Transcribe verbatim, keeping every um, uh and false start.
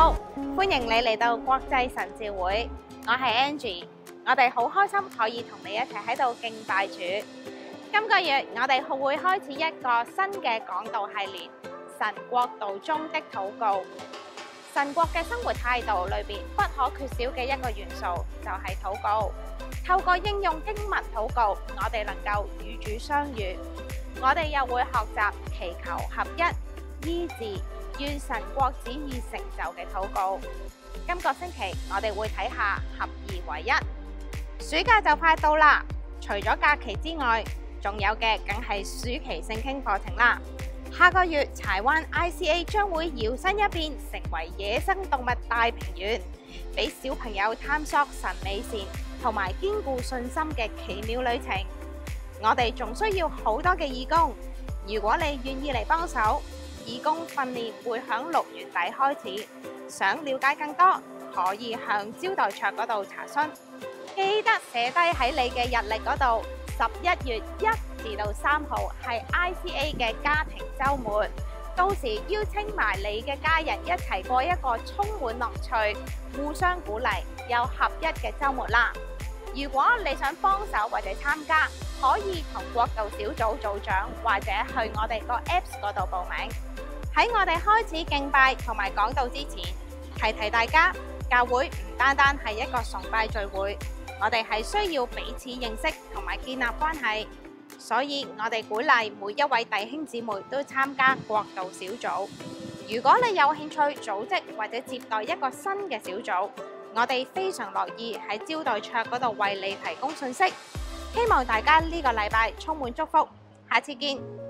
好，歡迎你嚟到國際神召會，我係 Angie， 我哋好開心可以同你一齊喺度敬拜主。今個月我哋會開始一個新嘅講道系列，神國度中的禱告。神國嘅生活態度裏邊不可缺少嘅一個元素就係禱告。透過應用經文禱告，我哋能夠與主相遇。我哋又會學習祈求合一、醫治、願神國旨意成就嘅禱告。今個星期我哋會睇下合二為一。暑假就快到啦，除咗假期之外，仲有嘅梗係暑期聖經課程啦。下個月柴灣 I C A 將會搖身一變成為野生動物大平原，俾小朋友探索神美善同埋堅固信心嘅奇妙旅程。我哋仲需要好多嘅義工，如果你願意嚟幫手，義工訓練會響六月底開始。想了解更多，可以向招待桌嗰度查詢。記得寫低喺你嘅日曆嗰度，十一月一至到三號係 I C A 嘅家庭週末，到時邀請埋你嘅家人一齊過一個充滿樂趣、互相鼓勵又合一嘅週末啦。如果你想幫手或者參加，可以同國度小組組長或者去我哋個 Apps 嗰度報名。喺我哋開始敬拜同埋講道之前，提提大家，教會唔單單係一個崇拜聚會，我哋係需要彼此認識同埋建立關係，所以我哋鼓勵每一位弟兄姊妹都參加國度小組。如果你有興趣組織或者接待一個新嘅小組，我哋非常樂意喺招待桌嗰度為你提供信息。希望大家呢個禮拜充滿祝福，下次見。